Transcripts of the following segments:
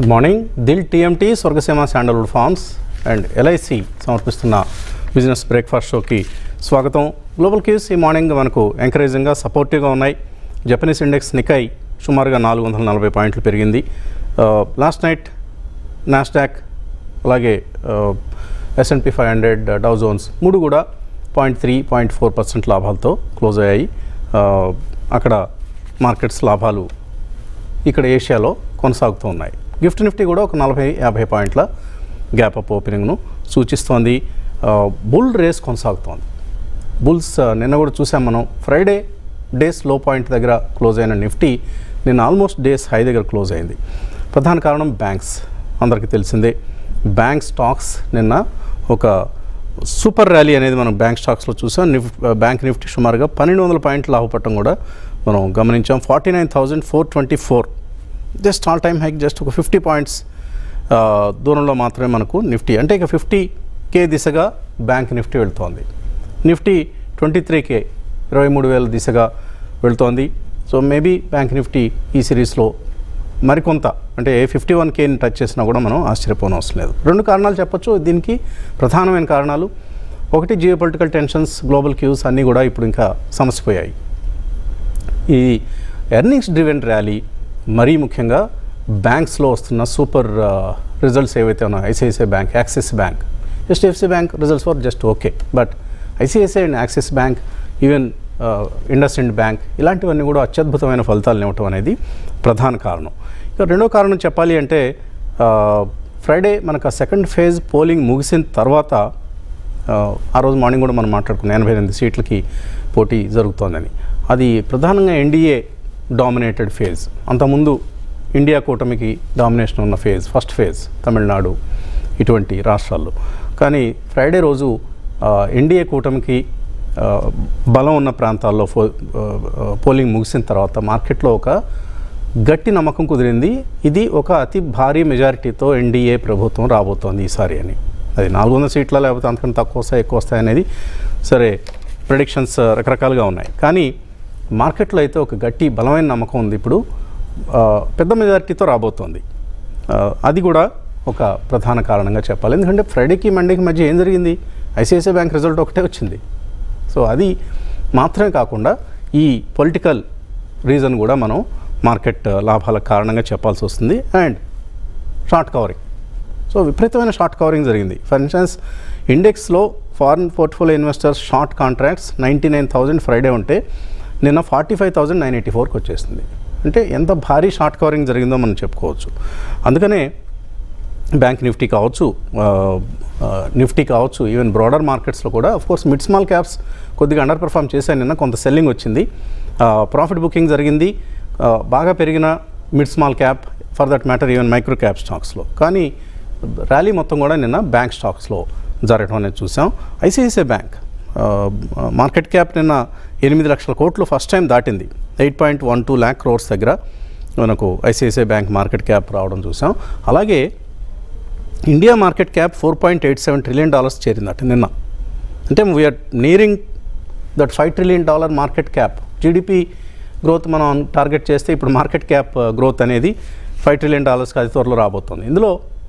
Good morning. Dil TMT Swargaseema sandalwood farms and LIC సమర్పిస్తున్న business breakfast షోకి స్వాగతం. గ్లోబల్ క్యూస్ ఈ మార్నింగ్ మనకు ఎంకరేజింగ్గా సపోర్టివ్గా ఉన్నాయి. జపనీస్ ఇండెక్స్ నికై సుమారుగా 440 పాయింట్లు పెరిగింది. లాస్ట్ నైట్ నాస్డాక్ అలాగే S&P 500 డౌ జోన్స్ మూడు కూడా 0.3-0.4% లాభాలతో క్లోజ్ అయ్యాయి. అక్కడ మార్కెట్స్ లాభాలు ఇక్కడ ఏషియాలో కొనసాగుతూ ఉన్నాయి. గిఫ్ట్ నిఫ్టీ కూడా ఒక 40-50 పాయింట్ల గ్యాప్ అప్ ఓపెనింగ్ను సూచిస్తోంది. బుల్ రేస్ కొనసాగుతోంది. బుల్స్ నిన్న కూడా చూసాం మనం. ఫ్రైడే డేస్ లో పాయింట్ దగ్గర క్లోజ్ అయిన నిఫ్టీ నిన్న ఆల్మోస్ట్ డేస్ హై దగ్గర క్లోజ్ అయింది. ప్రధాన కారణం బ్యాంక్స్, అందరికీ తెలిసిందే. బ్యాంక్ స్టాక్స్ నిన్న ఒక సూపర్ ర్యాలీ అనేది మనం బ్యాంక్ స్టాక్స్లో చూసాం. బ్యాంక్ నిఫ్టీ సుమారుగా 1200 పాయింట్లు లాభపడటం కూడా మనం గమనించాం. 49,424 just all time hike, just ఒక 50 పాయింట్స్ దూరంలో మాత్రమే మనకు నిఫ్టీ, అంటే ఇక 50K దిశగా బ్యాంక్ నిఫ్టీ వెళ్తోంది. నిఫ్టీ 23K 23,000 దిశగా వెళ్తోంది. సో మేబీ బ్యాంక్ నిఫ్టీ ఈ సిరీస్లో మరికొంత, అంటే 51Kని టచ్ చేసినా కూడా మనం ఆశ్చర్యపోనవసరం లేదు. రెండు కారణాలు చెప్పొచ్చు దీనికి. ప్రధానమైన కారణాలు ఒకటి, జియోపొలిటికల్ టెన్షన్స్, గ్లోబల్ క్యూస్ అన్నీ కూడా ఇప్పుడు ఇంకా సమసిపోయాయి. ఈ ఎర్నింగ్స్ డ్రివెన్ ర్యాలీ, మరీ ముఖ్యంగా బ్యాంక్స్లో వస్తున్న సూపర్ రిజల్ట్స్ ఏవైతే ఉన్నాయో, ICICI bank, axis bank, HDFC bank results were just okay, but ICICI and Axis bank, even IndusInd bank, ఇలాంటివన్నీ కూడా అత్యద్భుతమైన ఫలితాలు ఇవ్వటం అనేది ప్రధాన కారణం. ఇక రెండో కారణం చెప్పాలి అంటే, ఫ్రైడే మనకు సెకండ్ ఫేజ్ పోలింగ్ ముగిసిన తర్వాత, ఆ రోజు మార్నింగ్ కూడా మనం మాట్లాడుకున్నాం 88 సీట్లకి పోటీ జరుగుతోందని. అది ప్రధానంగా ఎన్డీఏ డామినేటెడ్ ఫేజ్. అంతకుముందు ఇండియా కూటమికి డామినేషన్ ఉన్న ఫేజ్, ఫస్ట్ ఫేజ్ తమిళనాడు ఇటువంటి రాష్ట్రాల్లో. కానీ ఫ్రైడే రోజు ఎన్డీఏ కూటమికి బలం ఉన్న ప్రాంతాల్లో పోలింగ్ ముగిసిన తర్వాత మార్కెట్లో ఒక గట్టి నమ్మకం కుదిరింది. ఇది ఒక అతి భారీ మెజారిటీతో ఎన్డీఏ ప్రభుత్వం రాబోతోంది ఈసారి అని. అది 400 సీట్ల లేకపోతే అంతకన్నా తక్కువ వస్తాయి, ఎక్కువ వస్తాయి అనేది సరే, ప్రెడిక్షన్స్ రకరకాలుగా ఉన్నాయి. కానీ మార్కెట్లో అయితే ఒక గట్టి బలమైన నమ్మకం ఉంది. ఇప్పుడు పెద్ద మెజారిటీతో రాబోతోంది. అది కూడా ఒక ప్రధాన కారణంగా చెప్పాలి. ఎందుకంటే ఫ్రైడేకి మండేకి మధ్య ఏం జరిగింది? ఐసిఐసిఐ బ్యాంక్ రిజల్ట్ ఒకటే వచ్చింది. సో అది మాత్రమే కాకుండా ఈ పొలిటికల్ రీజన్ కూడా మనం మార్కెట్ లాభాల కారణంగా చెప్పాల్సి వస్తుంది. అండ్ షార్ట్ కవరింగ్, సో విపరీతమైన షార్ట్ కవరింగ్ జరిగింది. ఫర్ ఇన్స్టెన్స్ ఇండెక్స్లో foreign portfolio investors short contracts 99,000 Friday ఉంటే నిన్న 45,984కి వచ్చేసింది. అంటే ఎంత భారీ షార్ట్ కవరింగ్ జరిగిందో మనం చెప్పుకోవచ్చు. అందుకనే బ్యాంక్ నిఫ్టీ కావచ్చు, నిఫ్టీ కావచ్చు, ఈవెన్ బ్రాడర్ మార్కెట్స్లో కూడా అఫ్కోర్స్ మిడ్ స్మాల్ క్యాప్స్ కొద్దిగా అండర్ పెర్ఫామ్ చేశాయి. నిన్న కొంత సెల్లింగ్ వచ్చింది, ప్రాఫిట్ బుకింగ్ జరిగింది. బాగా పెరిగిన mid small cap, for that matter even micro cap స్టాక్స్లో. కానీ ర్యాలీ మొత్తం కూడా నిన్న బ్యాంక్ స్టాక్స్లో జరగడం అనేది చూసాం. ఐసిఐసిఐ బ్యాంక్ మార్కెట్ క్యాప్ నిన్న 8 లక్షల కోట్లు ఫస్ట్ టైం దాటింది. 8.12 lakh crores దగ్గర మనకు ఐసిఐసిఐ బ్యాంక్ మార్కెట్ క్యాప్ రావడం చూసాం. అలాగే ఇండియా మార్కెట్ క్యాప్ $4.87 trillion చేరిందట నిన్న. అంటే we are nearing that $5 trillion market cap. GDP growth మనం టార్గెట్ చేస్తే ఇప్పుడు మార్కెట్ క్యాప్ గ్రోత్ అనేది $5 trillion అది త్వరలో రాబోతుంది. ఇందులో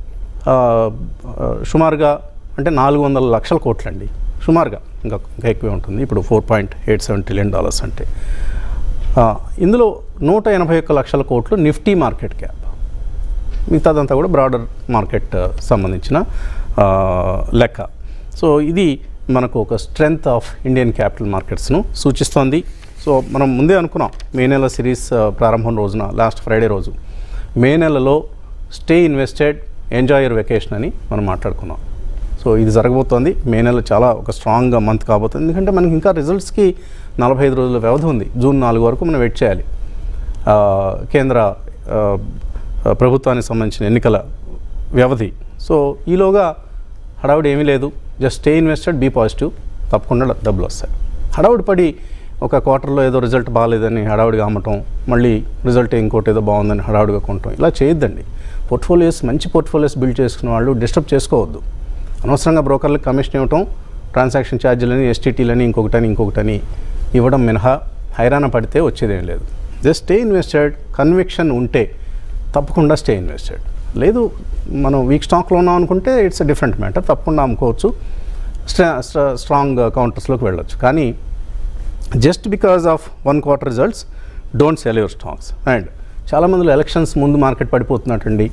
సుమారుగా అంటే 400 లక్షల కోట్లండి, సుమారుగా ఇంకా ఎక్కువే ఉంటుంది. ఇప్పుడు $4.87 trillion అంటే ఇందులో 181 లక్షల కోట్లు నిఫ్టీ మార్కెట్ క్యాప్. మిగతాదంతా కూడా బ్రాడర్ మార్కెట్ సంబంధించిన లెక్క. సో ఇది మనకు ఒక స్ట్రెంగ్త్ ఆఫ్ ఇండియన్ క్యాపిటల్ మార్కెట్స్ను సూచిస్తోంది. సో మనం ముందే అనుకున్నాం మే నెల సిరీస్ ప్రారంభం రోజున, లాస్ట్ ఫ్రైడే రోజు, మే నెలలో stay invested, enjoy your vacation అని మనం మాట్లాడుకున్నాం. సో ఇది జరగబోతోంది. మే నెల చాలా ఒక స్ట్రాంగ్ మంత్ కాబోతుంది. ఎందుకంటే మనకి ఇంకా రిజల్ట్స్కి 45 రోజుల వ్యవధి ఉంది. జూన్ 4 వరకు మనం వెయిట్ చేయాలి. కేంద్ర ప్రభుత్వానికి సంబంధించిన ఎన్నికల వ్యవధి. సో ఈలోగా హడావుడి ఏమీ లేదు. Just stay invested, be positive, తప్పకుండా డబ్బులు వస్తాయి. హడావుడి పడి ఒక క్వార్టర్లో ఏదో రిజల్ట్ బాగాలేదని హడావుడిగా అమ్మటం, మళ్ళీ రిజల్ట్ ఇంకోటి ఏదో బాగుందని హడావుడిగా కొనటం, ఇలా చేయొద్దండి. పోర్ట్ఫోలియోస్, మంచి పోర్ట్ఫోలియోస్ బిల్డ్ చేసుకున్న వాళ్ళు డిస్టర్బ్ చేసుకోవద్దు. అనవసరంగా బ్రోకర్లకు కమిషన్ ఇవ్వటం, ట్రాన్సాక్షన్ ఛార్జీలని, ఎస్టీటీలని, ఇంకొకటని ఇవ్వడం మినహా హైరాణ పడితే వచ్చేదేం లేదు. జస్ట్ స్టే ఇన్వెస్టెడ్, కన్విక్షన్ ఉంటే తప్పకుండా స్టే ఇన్వెస్టెడ్. లేదు మనం వీక్ స్టాక్లో ఉన్నాం అనుకుంటే ఇట్స్ ఎ డిఫరెంట్ మ్యాటర్, తప్పకుండా అమ్ముకోవచ్చు, స్ట్రాంగ్ కౌంటర్స్లోకి వెళ్ళొచ్చు. కానీ just because of 1 quarter results don't sell your stocks. And చాలామంది ఎలక్షన్స్ ముందు మార్కెట్ పడిపోతున్నట్టండి.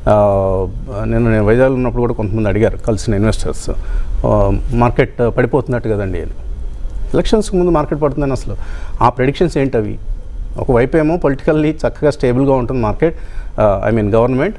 నేను వైజాగ్లో ఉన్నప్పుడు కూడా కొంతమంది అడిగారు కలిసిన ఇన్వెస్టర్స్, మార్కెట్ పడిపోతున్నట్టు కదండి అని. ఎలక్షన్స్కి ముందు మార్కెట్ పడుతుందని అసలు ఆ ప్రెడిక్షన్స్ ఏంటవి? ఒకవైపు ఏమో పొలిటికల్లీ చక్కగా స్టేబుల్గా ఉంటుంది మార్కెట్, గవర్నమెంట్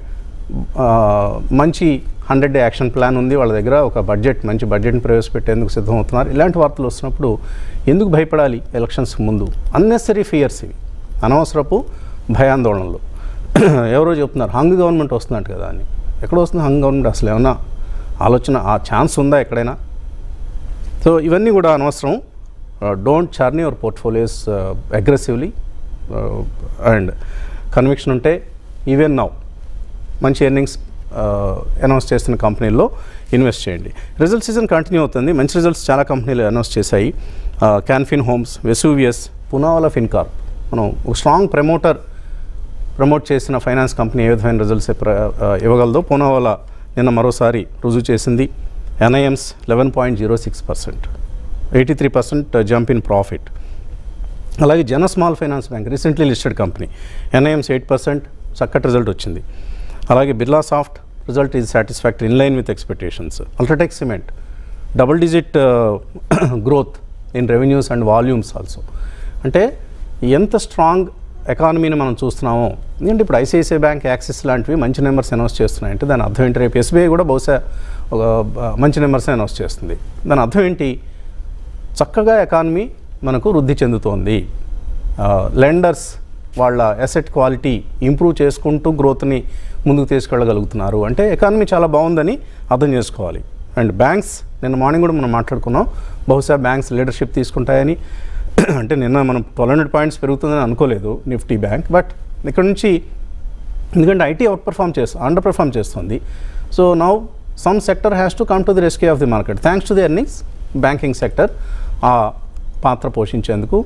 మంచి 100-day యాక్షన్ ప్లాన్ ఉంది వాళ్ళ దగ్గర, ఒక మంచి బడ్జెట్ని ప్రవేశపెట్టేందుకు సిద్ధమవుతున్నారు. ఇలాంటి వార్తలు వస్తున్నప్పుడు ఎందుకు భయపడాలి ఎలక్షన్స్కి ముందు? అన్నెసరీ ఫియర్స్ ఇవి, అనవసరపు భయాందోళనలు. ఎవరో చెప్తున్నారు హంగ్ గవర్నమెంట్ వస్తున్నట్టు కదా అని. ఎక్కడ వస్తుంది హంగ్ గవర్నమెంట్? అసలు ఏమన్నా ఆలోచన, ఆ ఛాన్స్ ఉందా ఎక్కడైనా? సో ఇవన్నీ కూడా అనవసరం. Don't churn your portfolios aggressively. And conviction ఉంటే ఈవెన్ నౌ మంచి ఎర్నింగ్స్ అనౌన్స్ చేస్తున్న కంపెనీల్లో ఇన్వెస్ట్ చేయండి. రిజల్ట్ సీజన్ కంటిన్యూ అవుతుంది, మంచి రిజల్ట్స్ చాలా కంపెనీలు అనౌన్స్ చేశాయి. క్యాన్ఫిన్ హోమ్స్, వెసూవియస్, పునావాలా ఫిన్కార్ప్. మనం ఒక స్ట్రాంగ్ ప్రమోట్ చేసిన ఫైనాన్స్ కంపెనీ ఏ విధమైన రిజల్ట్స్ ఇవ్వగలదో పూనావాలా నిన్న మరోసారి రుజువు చేసింది. NIMs 11.06%, 83% jump in profit. అలాగే Jana small finance bank recently listed company, NIMs 8%, చక్కటి రిజల్ట్ వచ్చింది. అలాగే Birlasoft result is satisfactory, in line with expectations. UltraTech cement double-digit growth in revenues and volumes also. అంటే ఎంత స్ట్రాంగ్ ఎకానమీని మనం చూస్తున్నామో. ఎందుకంటే ఇప్పుడు ICICI బ్యాంక్, యాక్సిస్ లాంటివి మంచి నెంబర్స్ అనౌన్స్ చేస్తున్నాయి అంటే దాని అర్థం ఏంటి? రేపు SBI కూడా బహుశా ఒక మంచి నెంబర్స్ అనౌన్స్ చేస్తుంది. దాని అర్థం ఏంటి? చక్కగా ఎకానమీ మనకు వృద్ధి చెందుతోంది. లెండర్స్ వాళ్ళ అసెట్ క్వాలిటీ ఇంప్రూవ్ చేసుకుంటూ గ్రోత్ని ముందుకు తీసుకెళ్ళగలుగుతున్నారు అంటే ఎకానమీ చాలా బాగుందని అర్థం చేసుకోవాలి. అండ్ బ్యాంక్స్, నిన్న మార్నింగ్ కూడా మనం మాట్లాడుకున్నాం, బహుశా బ్యాంక్స్ లీడర్షిప్ తీసుకుంటాయని. అంటే నిన్న మనం 1200 points పెరుగుతుందని అనుకోలేదు నిఫ్టీ బ్యాంక్, బట్ ఇక్కడ నుంచి ఎందుకంటే IT అండర్ పర్ఫామ్ చేస్తుంది. So now some sector has to come to the rescue of the market. Thanks to the earnings banking sector ఆ పాత్ర పోషించేందుకు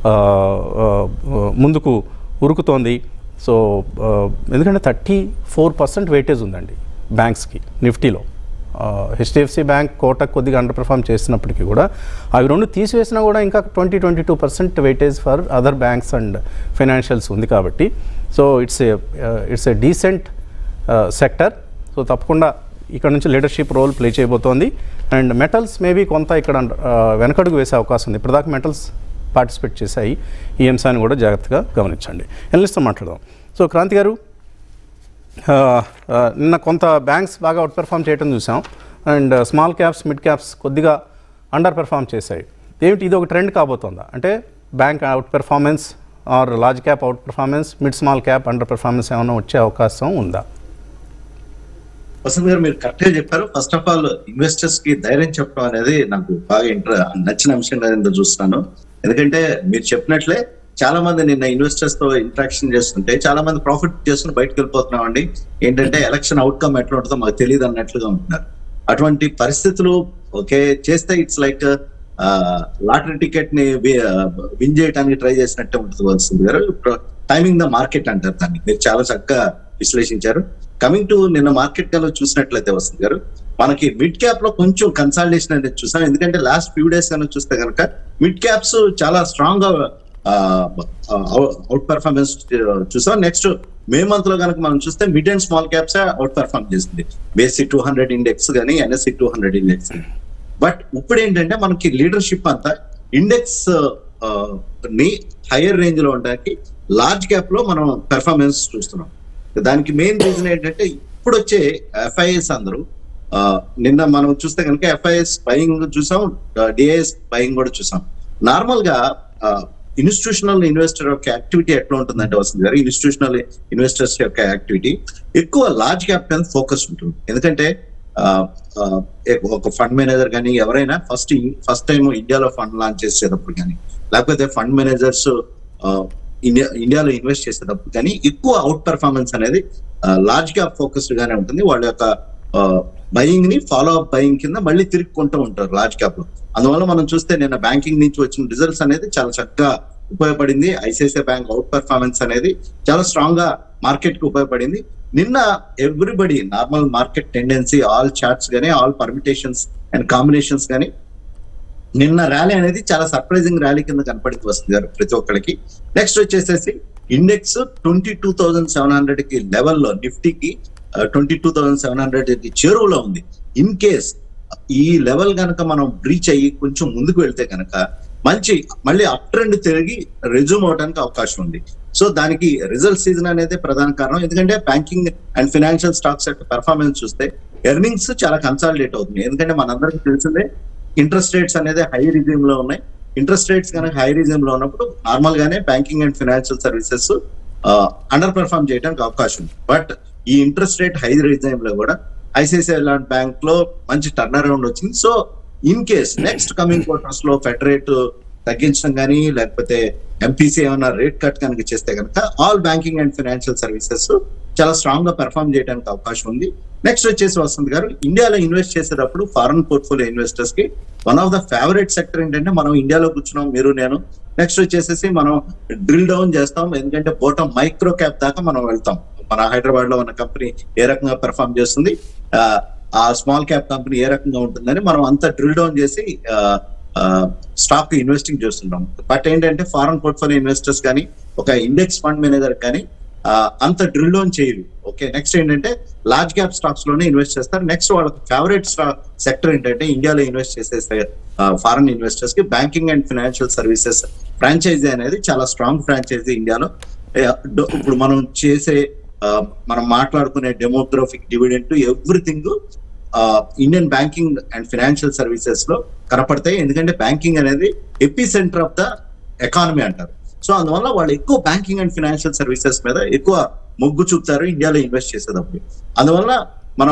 ముందుకు ఉరుకుతోంది. సో ఎందుకంటే 34% వెయిటేజ్ ఉందండి బ్యాంక్స్కి నిఫ్టీలో. HDFC బ్యాంక్, కోటక్ కొద్దిగా అండర్ పర్ఫామ్ చేసినప్పటికీ కూడా అవి రెండు తీసివేసినా కూడా ఇంకా 20-22% weightage for other banks and financials ఉంది కాబట్టి so it's a decent sector. So తప్పకుండా ఇక్కడ నుంచి లీడర్షిప్ రోల్ ప్లే చేయబోతోంది. అండ్ మెటల్స్ మేబీ కొంత ఇక్కడ వెనకడుగు వేసే అవకాశం ఉంది. ఇప్పటిదాకా మెటల్స్ పార్టిసిపేట్ చేశాయి. ఈ అంశాన్ని కూడా జాగ్రత్తగా గమనించండి. ఎనలిస్ట్తో మాట్లాడదాం. సో క్రాంతి గారు, నిన్న కొంత బ్యాంక్స్ బాగా అవుట్ పెర్ఫామ్ చేయడం చూసాం and small caps, mid caps కొద్దిగా అండర్ పెర్ఫామ్ చేశాయి. ఏమిటి ఇది ఒక ట్రెండ్ కాబోతుందా? అంటే bank out performance or large cap out performance, mid small cap under performance ఏమైనా వచ్చే అవకాశం ఉందా? వసంత్ గారు, మీరు కరెక్ట్గా చెప్పారు. ఫస్ట్ ఆఫ్ ఆల్ ఇన్వెస్టర్స్ కి ధైర్యం చెప్పడం అనేది నాకు బాగా నచ్చిన అంశంగా చూస్తున్నాను. ఎందుకంటే మీరు చెప్పినట్లే చాలా మంది నిన్న ఇన్వెస్టర్స్ తో ఇంటరాక్షన్ చేస్తుంటే చాలా మంది ప్రాఫిట్ చేస్తున్న బయటకు వెళ్ళిపోతున్నాం అండి. ఏంటంటే ఎలక్షన్ అవుట్కమ్ ఎట్లా ఉంటుందో మాకు తెలియదు అన్నట్లుగా ఉంటున్నారు. అటువంటి పరిస్థితులు ఓకే చేస్తే ఇట్స్ లైక్ లాటరీ టికెట్ ని విన్ చేయడానికి ట్రై చేసినట్టే ఉంటుంది వస్తుంది గారు. టైమింగ్ ద మార్కెట్ అంటారు దాన్ని. మీరు చాలా చక్కగా విశ్లేషించారు. కమింగ్ టు నిన్న మార్కెట్ కన్నా చూసినట్లయితే వస్తుంది గారు, మనకి మిడ్ క్యాప్ లో కొంచెం కన్సాలిడేషన్ అనేది చూసాం. ఎందుకంటే లాస్ట్ ఫ్యూ డేస్ కన్నా చూస్తే కనుక మిడ్ క్యాప్స్ చాలా స్ట్రాంగ్ గా అవుట్ పర్ఫార్మెన్స్ చూసాం. నెక్స్ట్ మే మంత్ లో కనుక మనం చూస్తే mid and small caps out perform చేస్తుంది. BSE 200 ఇండెక్స్ కానీ NSE 200 ఇండెక్స్. బట్ ఇప్పుడు ఏంటంటే మనకి లీడర్షిప్ అంతా ఇండెక్స్ ని హైయర్ రేంజ్ లో ఉండడానికి లార్జ్ క్యాప్ లో మనం పెర్ఫార్మెన్స్ చూస్తున్నాం. దానికి మెయిన్ రీజన్ ఏంటంటే ఇప్పుడు వచ్చే FIIs అందరూ నిన్న మనం చూస్తే కనుక FIIs బయింగ్ చూసాం, DIIs బయింగ్ కూడా చూసాం. నార్మల్ గా ఇన్స్టిట్యూషనల్ ఇన్వెస్టర్ యొక్క యాక్టివిటీ ఎట్లా ఉంటుందంటే వస్తుంది గారు, ఇన్స్టిట్యూషనల్ ఇన్వెస్టర్స్ యొక్క యాక్టివిటీ ఎక్కువ లార్జ్ క్యాప్ మీద ఫోకస్ ఉంటుంది. ఎందుకంటే ఒక ఫండ్ మేనేజర్ కానీ ఎవరైనా ఫస్ట్ టైం ఇండియాలో ఫండ్ లాంచ్ చేసేటప్పుడు కానీ లేకపోతే ఫండ్ మేనేజర్స్ ఇండియాలో ఇన్వెస్ట్ చేసేటప్పుడు కానీ ఎక్కువ అవుట్ పెర్ఫార్మెన్స్ అనేది లార్జ్ క్యాప్ ఫోకస్డ్ గానే ఉంటుంది. వాళ్ళ యొక్క బయింగ్ ని ఫాలో అప్ బయింగ్ కింద మళ్ళీ తిరుక్కుంటూ ఉంటారు లార్జ్ క్యాప్ లో. అందువల్ల మనం చూస్తే నిన్న బ్యాంకింగ్ నుంచి వచ్చిన రిజల్ట్స్ అనేది చాలా చక్కగా ఉపయోగపడింది. ICICI బ్యాంక్ అవుట్ పెర్ఫార్మెన్స్ అనేది చాలా స్ట్రాంగ్ గా మార్కెట్ కి ఉపయోగపడింది. నిన్న everybody normal market tendency all charts కానీ ఆల్ పర్మిటేషన్స్ అండ్ కాంబినేషన్స్ కానీ నిన్న ర్యాలీ అనేది చాలా సర్ప్రైజింగ్ ర్యాలీ కింద కనపడింది వస్తుంది గారు ప్రతి ఒక్కరికి. నెక్స్ట్ వచ్చేసేసి ఇండెక్స్ 22,700 కి లెవెల్లో, నిఫ్టీకి 22,700 కి చేరువలో ఉంది. ఇన్ కేస్ ఈ లెవెల్ కనుక మనం బ్రీచ్ అయ్యి కొంచెం ముందుకు వెళ్తే కనుక మంచి మళ్ళీ అప్ ట్రెండ్ తిరిగి రెజ్యూమ్ అవడానికి అవకాశం ఉంది. సో దానికి రిజల్ట్ సీజన్ అనేది ప్రధాన కారణం. ఎందుకంటే బ్యాంకింగ్ అండ్ ఫైనాన్షియల్ స్టాక్స్ యొక్క పెర్ఫార్మెన్స్ చూస్తే ఎర్నింగ్స్ చాలా కన్సాలిడేట్ అవుతుంది. ఎందుకంటే మనందరికీ తెలిసిందే ఇంట్రెస్ట్ రేట్స్ అనేది హై రిజిమ్ లో ఉన్నాయి. ఇంట్రెస్ట్ రేట్స్ కనుక హై రిజిమ్ లో ఉన్నప్పుడు నార్మల్ గానే banking and financial services under perform చేయడానికి అవకాశం ఉంది. బట్ ఈ ఇంట్రెస్ట్ రేట్ హై రిజిమ్ లో కూడా ఐసిఐసిఐ లాంటి బ్యాంక్ లో మంచి టర్న్ అరౌండ్ వచ్చింది. So in case next coming quarters లో ఫెడ్ రేట్ తగ్గించడం కానీ లేకపోతే ఎంపీసీ ఏమైనా రేట్ కట్ కనుక చేస్తే కనుక all banking and financial services చాలా స్ట్రాంగ్ గా పెర్ఫార్మ్ చేయడానికి అవకాశం ఉంది. నెక్స్ట్ వచ్చేసి వసంత్ గారు, ఇండియాలో ఇన్వెస్ట్ చేసేటప్పుడు ఫారెన్ పోర్ట్ఫోలియో ఇన్వెస్టర్స్ కి one of the favourite sector ఏంటంటే మనం ఇండియాలో కూర్చున్నాం మీరు నేను. నెక్స్ట్ వచ్చేసేసి మనం డ్రిల్ డౌన్ చేస్తాం. ఎందుకంటే బాటమ్ మైక్రో క్యాప్ దాకా మనం వెళ్తాం. మన హైదరాబాద్ లో ఉన్న కంపెనీ ఏ రకంగా పెర్ఫార్మ్ చేస్తుంది, ఆ స్మాల్ క్యాప్ కంపెనీ ఏ రకంగా ఉంటుందని మనం అంతా డ్రిల్ డౌన్ చేసి స్టాక్ ఇన్వెస్టింగ్ చేస్తుంటాం. బట్ ఏంటంటే ఫారెన్ పోర్ట్ఫోలియో ఇన్వెస్టర్స్ కానీ ఒక ఇండెక్స్ ఫండ్ మేనేజర్ కానీ అంత డ్రిల్ డౌన్ చేయరు. ఓకే, నెక్స్ట్ ఏంటంటే లార్జ్ క్యాప్ స్టాక్స్ లోనే ఇన్వెస్ట్ చేస్తారు. నెక్స్ట్ వాళ్ళకి ఫేవరెట్ సెక్టర్ ఏంటంటే ఇండియాలో ఇన్వెస్ట్ చేసే ఫారెన్ ఇన్వెస్టర్స్ కి banking and financial services franchise అనేది చాలా స్ట్రాంగ్ ఫ్రాంచైజీ ఇండియాలో. ఇప్పుడు మనం మాట్లాడుకునే demographic dividend everything Indian banking and financial services లో కనపడతాయి. ఎందుకంటే బ్యాంకింగ్ అనేది epicentre of the economy అంటారు. సో అందువల్ల వాళ్ళు ఎక్కువ బ్యాంకింగ్ అండ్ ఫైనాన్షియల్ సర్వీసెస్ మీద ఎక్కువ మొగ్గు చూపుతారు ఇండియాలో ఇన్వెస్ట్ చేసేటప్పుడు. అందువల్ల మనం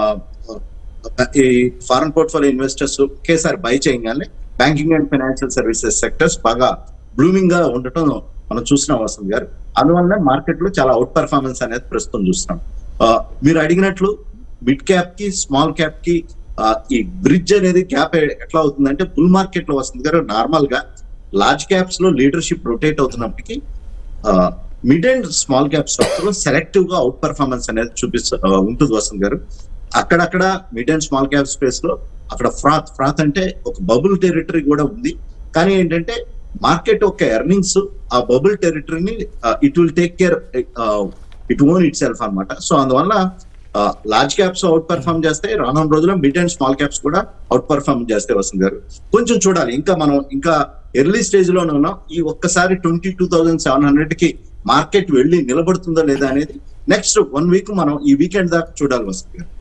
ఈ ఫారెన్ పోర్ట్ఫోలియో ఇన్వెస్టర్స్ ఒకేసారి బై చేయగానే banking and financial services sectors బాగా బ్లూమింగ్ గా ఉండటం మనం చూస్తున్నాం వసంత్ గారు. అందువల్ల మార్కెట్ లో చాలా అవుట్ పర్ఫార్మెన్స్ అనేది ప్రస్తుతం చూస్తున్నాం. మీరు అడిగినట్లు మిడ్ క్యాప్ కి స్మాల్ క్యాప్ కి ఈ బ్రిడ్జ్ అనేది గ్యాప్ ఎట్లా అవుతుందంటే బుల్ మార్కెట్ లో వసంత్ గారు నార్మల్ గా లార్జ్ క్యాప్స్ లో లీడర్షిప్ రొటేట్ అవుతున్నప్పటికీ mid and small cap stocks లో సెలెక్టివ్ గా అవుట్ పర్ఫార్మెన్స్ అనేది ఉంటుంది వసంత్ గారు. అక్కడక్కడ mid and small cap space లో అక్కడ ఫ్రాత్ అంటే ఒక బబుల్ టెరిటరీ కూడా ఉంది. కానీ ఏంటంటే మార్కెట్ యొక్క ఎర్నింగ్స్ ఆ బబుల్ టెరిటరీని it will take care, it own itself అనమాట. సో అందువల్ల లార్జ్ క్యాప్స్ అవుట్ పర్ఫార్మ్ చేస్తే రానున్న రోజుల్లో మిడ్ అండ్ స్మాల్ క్యాప్స్ కూడా అవుట్ పర్ఫార్మ్ చేస్తే వసంత్ గారు. కొంచెం చూడాలి, మనం ఇంకా ఎర్లీ స్టేజ్ లోనే ఉన్నాం. ఈ ఒక్కసారి 22,700 కి మార్కెట్ వెళ్ళి నిలబడుతుందో లేదా అనేది నెక్స్ట్ 1 వీక్ మనం ఈ వీకెండ్ దాకా చూడాలి వసంత్ గారు.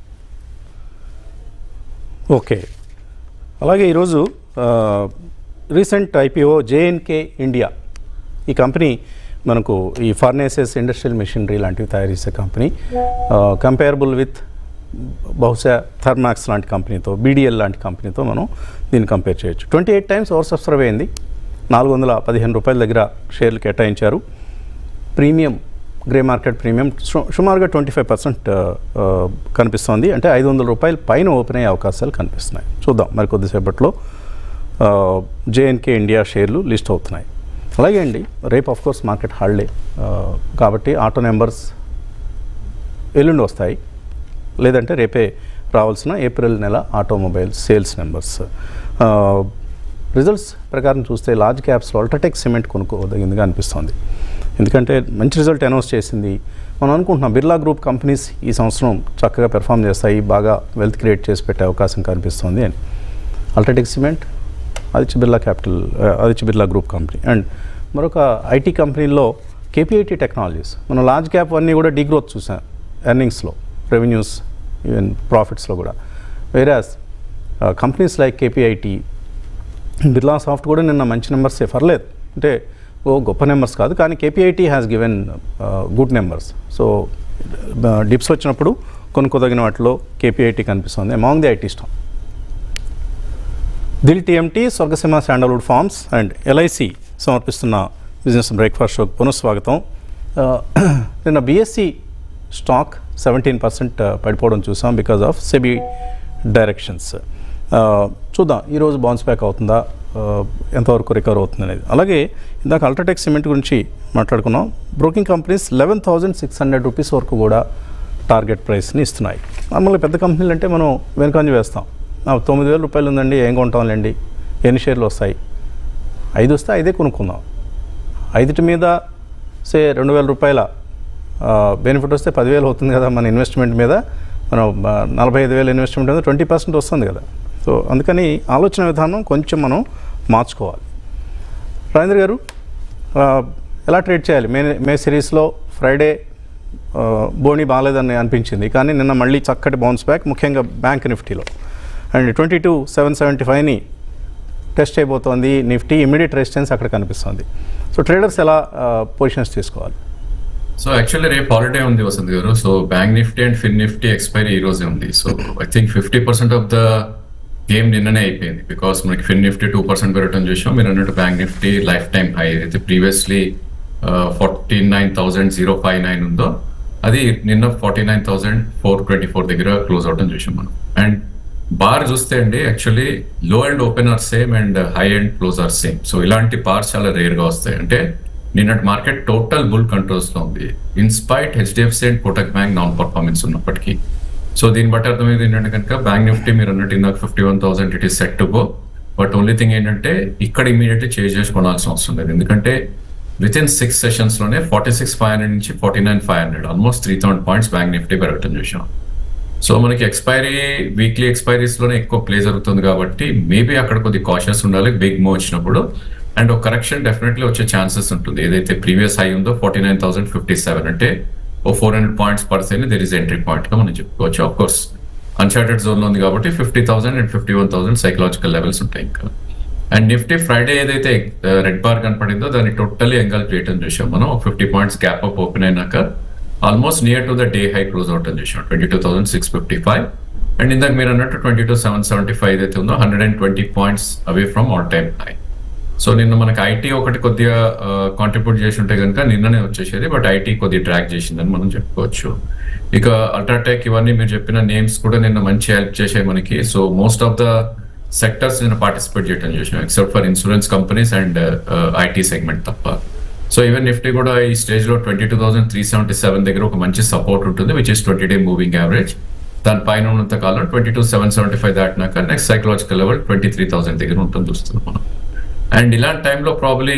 ఓకే, అలాగే ఈరోజు రీసెంట్ ఐపీఓ జేఎన్కే ఇండియా, ఈ కంపెనీ మనకు ఈ ఫర్నేసెస్, ఇండస్ట్రియల్ మెషినరీ లాంటివి తయారు చేసే కంపెనీ. కంపేరబుల్ విత్ బహుశా థర్మాక్స్ లాంటి కంపెనీతో, బీడీఎల్ లాంటి కంపెనీతో మనం దీన్ని కంపేర్ చేయొచ్చు. 28 times ఓవర్ సబ్స్క్రైబ్ అయింది. 415 రూపాయల దగ్గర షేర్లు కేటాయించారు. ప్రీమియం, గ్రే మార్కెట్ ప్రీమియం సుమారుగా 25% కనిపిస్తోంది. అంటే 500 రూపాయల పైన ఓపెన్ అయ్యే అవకాశాలు కనిపిస్తున్నాయి. చూద్దాం మరి కొద్దిసేపట్లో జేఎన్కే ఇండియా షేర్లు లిస్ట్ అవుతున్నాయి. అలాగే అండి, రేపు ఆఫ్కోర్స్ మార్కెట్ హాలిడే కాబట్టి ఆటో నెంబర్స్ ఎల్లుండి వస్తాయి, లేదంటే రేపే రావాల్సిన ఏప్రిల్ నెల ఆటోమొబైల్ సేల్స్ నెంబర్స్. రిజల్ట్స్ ప్రకారం చూస్తే లార్జ్ క్యాప్స్లో అల్ట్రాటెక్ సిమెంట్ కొనుక్కోదగిందిగా అనిపిస్తోంది. ఎందుకంటే మంచి రిజల్ట్ అనౌన్స్ చేసింది. మనం అనుకుంటున్నాం బిర్లా గ్రూప్ కంపెనీస్ ఈ సంవత్సరం చక్కగా పెర్ఫామ్ చేస్తాయి, బాగా వెల్త్ క్రియేట్ చేసి పెట్టే అవకాశం కనిపిస్తుంది అని. UltraTech cement, Aditya Birla group company. And మరొక ఐటీ కంపెనీల్లో కేపీఐటీ టెక్నాలజీస్. మనం లార్జ్ క్యాప్ అన్నీ కూడా డీగ్రోత్ చూసాం ఎర్నింగ్స్లో, రెవెన్యూస్, ఈవెన్ ప్రాఫిట్స్లో కూడా. Whereas companies like KPIT, Birlasoft కూడా నిన్న మంచి నెంబర్సే, పర్లేదు, అంటే గొప్ప నెంబర్స్ కాదు, కానీ KPIT has given good numbers. So dips వచ్చినప్పుడు కొనుక్కోదగిన వాటిలో కేపీఐటీ కనిపిస్తుంది among the IT stock. Dil TMT, Swargaseema sandalwood farms and LIC సమర్పిస్తున్న బిజినెస్ బ్రేక్ఫాస్ట్ షోకి పునఃస్వాగతం. నిన్న బిఎస్సి స్టాక్ 17% పడిపోవడం చూసాం బికాజ్ ఆఫ్ సెబీ డైరెక్షన్స్. చూద్దాం ఈరోజు బౌన్స్ బ్యాక్ అవుతుందా, ఎంతవరకు రికవర్ అవుతుంది అనేది. అలాగే ఇందాక అల్ట్రాటెక్ సిమెంట్ గురించి మాట్లాడుకున్నాం. బ్రోకింగ్ కంపెనీస్ 11,600 రూపీస్ వరకు కూడా టార్గెట్ ప్రైస్ని ఇస్తున్నాయి. మామూలుగా పెద్ద కంపెనీలు అంటే మనం వెనుకంజ వేస్తాం. 9,000 రూపాయలు ఉందండి, ఏం కొంటాంలేండి, ఎన్ని షేర్లు వస్తాయి, 5 వస్తే 5 కొనుక్కుందాం. 5 మీద 2,000 రూపాయల బెనిఫిట్ వస్తే 10,000 అవుతుంది కదా. మన ఇన్వెస్ట్మెంట్ మీద మనం 45,000 ఇన్వెస్ట్మెంట్ మీద 20% వస్తుంది కదా. సో అందుకని ఆలోచన విధానం కొంచెం మనం మార్చుకోవాలి. రాజేంద్ర గారు, ఎలా ట్రేడ్ చేయాలి? మే సిరీస్లో ఫ్రైడే బోని బాగాలేదని అనిపించింది, కానీ నిన్న మళ్ళీ చక్కటి బౌన్స్ బ్యాక్, ముఖ్యంగా బ్యాంక్ నిఫ్టీలో. అండ్ 22,775ని టెస్ట్ అయిపోతుంది నిఫ్టీ. ఇమీడియట్ రెసిస్టెన్స్ అక్కడ కనిపిస్తుంది. సో ట్రేడర్స్ ఎలా పొజిషన్స్ తీసుకోవాలి? సో యాక్చువల్లీ రేపు హాలిడే ఉంది వసంత్ గారు. So bank Nifty and fin Nifty expiry ఈ రోజే ఉంది. So I think 50% of the game నిన్ననే అయిపోయింది. బికాస్ మనకి ఫిన్ నిఫ్టీ 2% పెరగడం చూసాం. మీరు అన్నట్టు bank Nifty lifetime high అయితే ప్రీవియస్లీ 49,059 ఉందో అది నిన్న 49,424 దగ్గర క్లోజ్ అవడం చూసాం మనం. అండ్ బార్ చూస్తే అండి actually low and open are same and high and close are same. So ఇలాంటి బార్స్ చాలా రేర్ గా వస్తాయి. అంటే నిన్నటి మార్కెట్ టోటల్ బుల్ కంట్రోల్స్ లో ఉంది, in spite HDFC and Kotak bank non performance ఉన్నప్పటికీ. సో దీన్ని బట్టి అర్థమైంది ఏంటంటే కనుక బ్యాంక్ నిఫ్టీ మీరు అన్నట్టు నాకు 51,000 it is set to go. But only thing ఏంటంటే ఇక్కడ ఇమీడియట్లీ చేంజ్ చేసి కొనాల్సిన అవసరం లేదు. ఎందుకంటే విత్ ఇన్ 6 సెషన్స్ లోనే 46,500 నుంచి 49,500 ఆల్మోస్ట్ 3,000 పాయింట్స్ బ్యాంక్ నిఫ్టీ పెరగటం చూసాం. సో మనకి వీక్లీ ఎక్స్పైరీస్ లోనే ఎక్కువ ప్లే జరుగుతుంది కాబట్టి మేబీ అక్కడ కొద్ది కాషియస్ ఉండాలి బిగ్ మూవ్ వచ్చినప్పుడు. అండ్ ఒక కరెక్షన్ డెఫినెట్లీ వచ్చే ఛాన్సెస్ ఉంటుంది. ఏదైతే ప్రీవియస్ హై ఉందో 49,057 అంటే ఓ 400 పాయింట్స్ పడితేనే దెర్ ఇస్ ఎంట్రీ పాయింట్ గా మనం చెప్పుకోవచ్చు. ఆఫ్ కోర్స్ అన్చార్టెడ్ జోన్ లో ఉంది కాబట్టి 50,000 అండ్ 51,000 సైకలాజికల్ లెవెల్స్ ఉంటాయి ఇంకా. అండ్ నిఫ్టీ ఫ్రైడే ఏదైతే రెడ్ బార్ కనపడిందో దాన్ని టోటల్లీ ఎంగల్ చేయటం చూసాం మనం. 50 పాయింట్స్ గ్యాప్ అప్ ఓపెన్ అయినాక almost near to the day high close అవటం చూసాం 22,655. అండ్ ఇందాక మీరు అన్నట్టు 22,775 ఏదైతే ఉందో 120 points away from all time high. So నిన్న మనకి ఐటీ ఒకటి కొద్దిగా కాంట్రిబ్యూట్ చేసి ఉంటే కనుక నిన్ననే వచ్చేసేది, బట్ ఐటీ కొద్దిగా ట్రాక్ చేసిందని మనం చెప్పుకోవచ్చు. ఇక అల్ట్రాటెక్ ఇవన్నీ మీరు చెప్పిన నేమ్స్ కూడా నిన్న మంచి హెల్ప్ చేసాయి మనకి. So most of the sectors నిన్న పార్టిసిపేట్ చేయడం చూసాం except for insurance companies and IT segment తప్ప. సో ఈవెన్ నిఫ్టీ కూడా ఈ స్టేజ్ లో 22,377 దగ్గర ఒక మంచి సపోర్ట్ ఉంటుంది, which is 20-day moving average. దాని పైన ఉన్నంత కాలం 22,775 దాటినాక నెక్స్ట్ సైకలాజికల్ లెవెల్ 23,000 దగ్గర ఉంటుంది చూస్తున్నాం మనం. అండ్ ఇలాంటి టైంలో ప్రాబ్లీ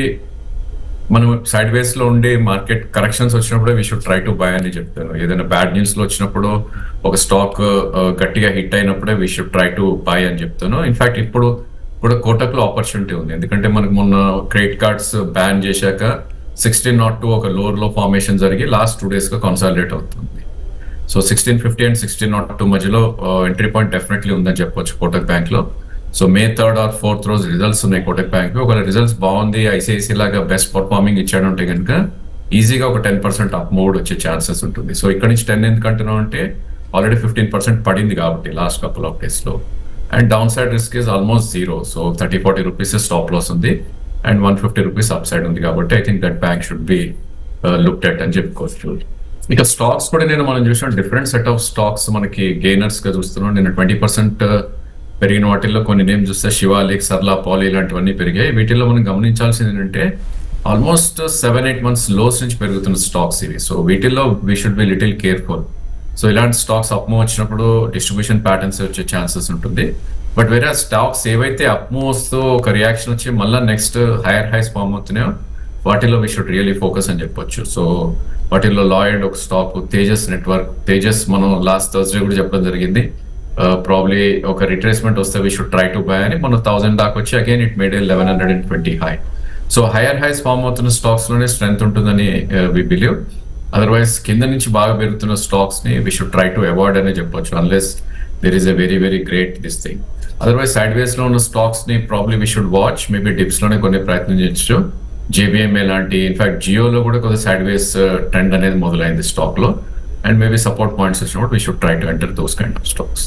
మనం సైడ్ వేస్ లో ఉండి మార్కెట్ కరెక్షన్స్ వచ్చినప్పుడు we should try to buy అని చెప్తాను. ఏదైనా బ్యాడ్ న్యూస్ లో వచ్చినప్పుడు ఒక స్టాక్ గట్టిగా హిట్ అయినప్పుడే we should try to buy అని చెప్తాను. ఇన్ఫాక్ట్ ఇప్పుడు కోటక్ లో ఆపర్చునిటీ ఉంది, ఎందుకంటే మనకు మొన్న క్రెడిట్ కార్డ్స్ బ్యాన్ చేశాక 1602 ఒక లోవర్ లో ఫార్మేషన్ జరిగి లాస్ట్ 2 days గా కన్సాలిడేట్ అవుతుంది. సో 1650 అండ్ 1602 మధ్యలో ఎంట్రీ పాయింట్ డెఫినెట్లీ ఉందని చెప్పొచ్చు కోటక్ బ్యాంక్ లో. So May 3rd or 4th రోజు రిజల్ట్స్ ఉన్నాయి కోటక్ బ్యాంక్. ఒకవేళ రిజల్ట్స్ బాగుంది, ఐసిఐసి లాగా బెస్ట్ పర్ఫార్మింగ్ ఇచ్చాడు అంటే కనుక ఈజీగా ఒక 10% అప్ మూవ్ వచ్చే ఛాన్సెస్ ఉంటుంది. సో ఇక్కడ నుంచి 10 ఎందుకంటున్నాం అంటే ఆల్రెడీ 15% పడింది కాబట్టి లాస్ట్ కపుల్ ఆఫ్ డేస్ లో. And downside risk is almost 0. So 30-40 rupees stop loss ఉంది అండ్ 150 రూపీస్ అప్ సైడ్ ఉంది కాబట్టి I think that bank should be looked at అని చెప్పుకోవచ్చు. ఇక స్టాక్స్ కూడా నేను మనం చూసాం డిఫరెంట్ సెట్ ఆఫ్ స్టాక్స్ మనకి గెయినర్స్ గా చూస్తున్నాం. నేను 20% పెరిగిన వాటిల్లో కొన్ని నేమ్ చూస్తే శివాలిక్, సర్లా, పాలి ఇలాంటివన్నీ పెరిగాయి. వీటిల్లో మనం గమనించాల్సింది ఏంటంటే ఆల్మోస్ట్ 7-8 months లోస్ నుంచి పెరుగుతున్న స్టాక్స్ ఇవి. సో వీటిల్లో we should be little careful. So ఇలాంటి స్టాక్స్ అప్మూవ్ వచ్చినప్పుడు డిస్ట్రిబ్యూషన్ ప్యాటర్న్స్ వచ్చే ఛాన్సెస్ ఉంటుంది. బట్ వేరే స్టాక్స్ ఏవైతే అప్మూవ్ వస్తూ ఒక రియాక్షన్ వచ్చి మళ్ళీ నెక్స్ట్ హైయర్ హైస్ ఫామ్ అవుతున్నాయో వాటిల్లో వీ షుడ్ రియలీ ఫోకస్ అని చెప్పొచ్చు. సో వాటిల్లో లాయిడ్ ఒక స్టాక్, తేజస్ నెట్వర్క్, తేజస్ మనం లాస్ట్ థర్స్డే కూడా చెప్పడం జరిగింది. ప్రాబ్లీ ఒక రిట్రేస్మెంట్ వస్తే we should try to buy అని. మనం 1000 దాకా వచ్చి again it made 1120 high. So higher highs form అవుతున్న స్టాక్స్ లోనే స్ట్రెంత్ ఉంటుందని వి బిలీవ్. అదర్వైజ్ కింద నుంచి బాగా పెరుగుతున్న స్టాక్స్ ని we should try to avoid అనే చెప్పొచ్చు, unless there is a very very great this thing. Otherwise sideways లో ఉన్న స్టాక్స్ ని probably we should watch. Maybe dips లోనే కొన్ని ప్రయత్నం చేయొచ్చు. జేబీఎంఏ లాంటి, ఇన్ఫాక్ట్ జియోలో కూడా కొద్దిగా సైడ్ వేస్ ట్రెండ్ అనేది మొదలైంది స్టాక్ లో. అండ్ మేబీ సపోర్ట్ పాయింట్స్ వచ్చినప్పుడు we should try to enter those kind of stocks.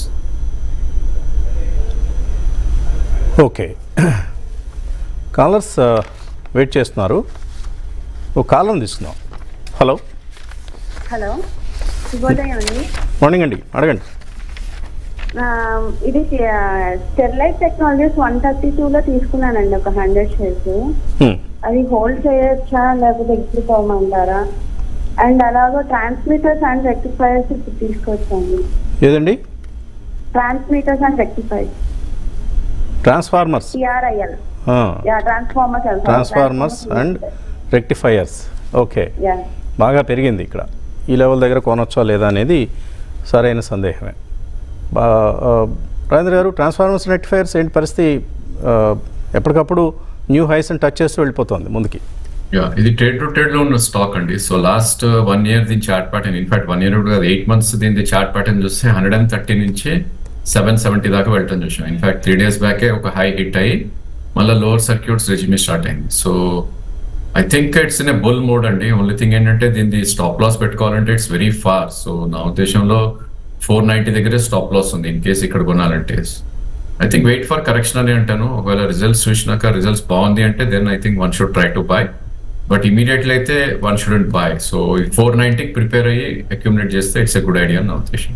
Okay, callers wait చేస్తున్నారు. ఒక కాలర్ తీసుకుందాం. హలో హలో, శుభోదయం అండి. మార్నింగ్ అండి, అడగండి. ఇది స్టెర్లైట్ టెక్నాలజీస్ 132లో తీసుకున్నానండి ఒక 100 shares. అది హోల్డ్ చేయొచ్చా లేకపోతే ఎగ్జిట్ అవ్వమంటారా? అండ్ అలాగే ట్రాన్స్మిటర్స్ అండ్ రెక్టిఫైర్స్ ఇప్పుడు తీసుకొచ్చాండి. ఏదండి? Transmitters and rectifiers, transformers, TRIL. Transformers and rectifiers. Okay, బాగా పెరిగింది ఇక్కడ. ఈ లెవెల్ దగ్గర కొనొచ్చా లేదా అనేది సరైన సందేహమే. రాజేంద్ర గారు, ట్రాన్స్ఫార్మర్స్ రెక్టిఫైయర్స్ ఏంటి పరిస్థితి? ఎప్పటికప్పుడు న్యూ హైస్ని టచ్ చేస్తూ వెళ్ళిపోతుంది ముందుకి. ఇది ట్రేడ్ టు ట్రేడ్ లో ఉన్న స్టాక్ అండి. సో లాస్ట్ 1 year దీని చార్ట్ ప్యాటర్న్, ఇన్ఫాక్ట్ 1 year కాదు 8 months దీని చార్ట్ ప్యాటర్న్ చూస్తే 130 నుంచి 770 దాకా వెళ్ళటం చూసాం. ఇన్ఫాక్ట్ 3 days బ్యాకే ఒక హై హిట్ అయ్యి మళ్ళీ లోవర్ సర్క్యూట్స్ రెజ్యూమ్ స్టార్ట్ అయింది. So I think it's in a bull mode అండి. ఓన్లీ థింగ్ ఏంటంటే దీన్ని స్టాప్ లాస్ పెట్టుకోవాలంటే ఇట్స్ వెరీ ఫార్. సో నా ఉద్దేశంలో 490 దగ్గరే స్టాప్ లాస్ ఉంది ఇన్ కేసు ఇక్కడ కొనాలంటే. I think wait for correction అని అంటాను. ఒకవేళ రిజల్ట్స్ చూసినాక రిజల్ట్స్ బాగుంది అంటే then I think 1 should try to buy, but immediately అయితే 1 shouldn't బై. సో 490కి ప్రిపేర్ అయ్యి అక్యుములేట్ చేస్తే ఇట్స్ ఎ గుడ్ ఐడియా నా ఉద్దేశం.